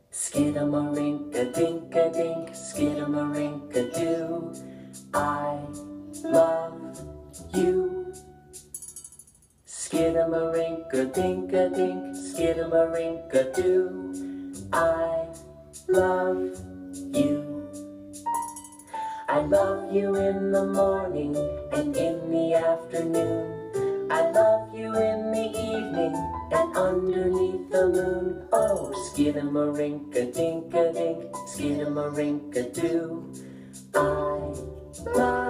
Skidamarink-a-dink-a-dink, skidamarink-a-doo. I love you. Skidamarink-a-dink-a-dink, skidamarink-a-doo. I love you. I love you in the morning and in the afternoon. I love you in the evening and underneath the moon. Oh, skidamarink-a-dink-a-dink, skidamarink-a-doo. I love